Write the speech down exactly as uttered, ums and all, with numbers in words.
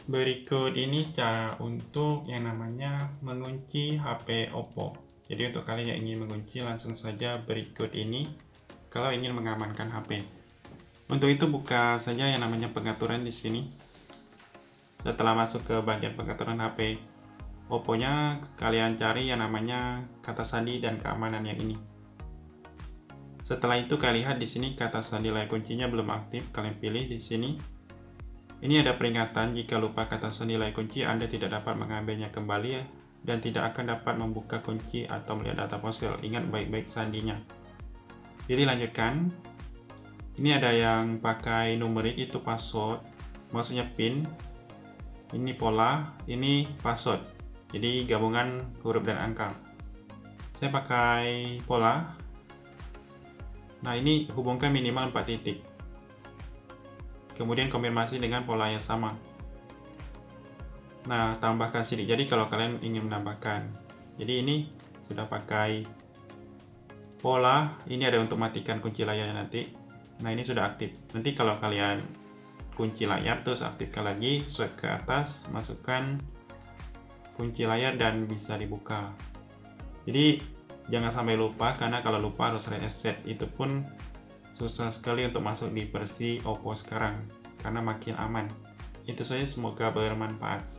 Berikut ini cara untuk yang namanya mengunci H P Oppo. Jadi untuk kalian yang ingin mengunci, langsung saja berikut ini kalau ingin mengamankan H P. Untuk itu buka saja yang namanya pengaturan di sini. Setelah masuk ke bagian pengaturan H P Oppo-nya, kalian cari yang namanya kata sandi dan keamanan yang ini. Setelah itu kalian lihat di sini kata sandi layar kuncinya belum aktif, kalian pilih di sini. Ini ada peringatan jika lupa kata sandi layar kunci Anda tidak dapat mengambilnya kembali ya, dan tidak akan dapat membuka kunci atau melihat data ponsel. Ingat baik-baik sandinya. Pilih lanjutkan. Ini ada yang pakai numerik, itu password, maksudnya pin. Ini pola, ini password. Jadi gabungan huruf dan angka. Saya pakai pola. Nah, ini hubungkan minimal empat titik. Kemudian konfirmasi dengan pola yang sama. Nah, tambahkan sidik. Jadi kalau kalian ingin menambahkan, jadi ini sudah pakai pola. Ini ada untuk matikan kunci layarnya nanti. Nah, ini sudah aktif. Nanti kalau kalian kunci layar terus aktifkan lagi, swipe ke atas, masukkan kunci layar dan bisa dibuka. Jadi jangan sampai lupa, karena kalau lupa harus reset. Itu pun susah sekali untuk masuk di versi Oppo sekarang, karena makin aman. Itu saja, semoga bermanfaat.